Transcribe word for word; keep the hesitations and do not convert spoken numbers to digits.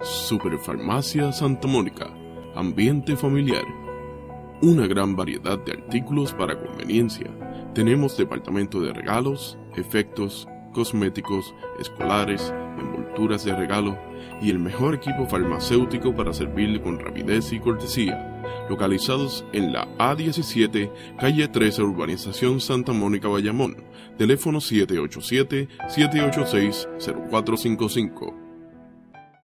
Superfarmacia Santa Mónica, ambiente familiar. Una gran variedad de artículos para conveniencia. Tenemos departamento de regalos, efectos, cosméticos, escolares, envolturas de regalo y el mejor equipo farmacéutico para servirle con rapidez y cortesía. Localizados en la A diecisiete, calle trece, urbanización Santa Mónica, Bayamón. Teléfono siete ocho siete, siete ocho seis, cero cuatro cinco cinco.